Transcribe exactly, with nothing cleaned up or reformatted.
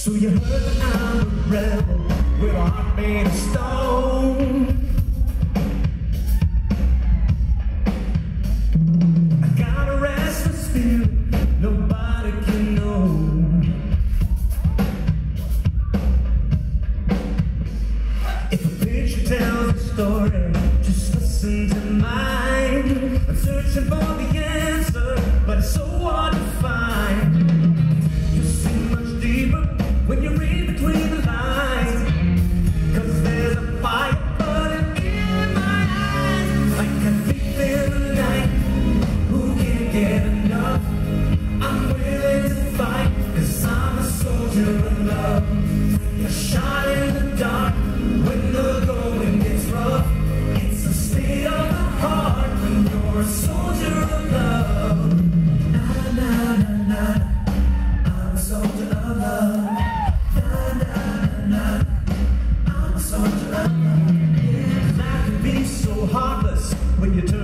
So you heard that I'm a rebel with a heart made of stone. I got a restless feeling nobody can know. If a picture tells a story, just listen to mine. I'm searching for the answer, but it's so hard to find. You see much deeper when you read between the lines, 'cause there's a fire burning in my eyes, like a thief in the night who can't get enough. I'm willing to fight, 'cause I'm a soldier of love. A shot in the dark when the going gets rough. It's a state of the heart when you're a soldier of love. Na na na na, I'm a soldier of love. Na na na na, I'm a soldier of love. Yeah, 'cause I can be so heartless when you turn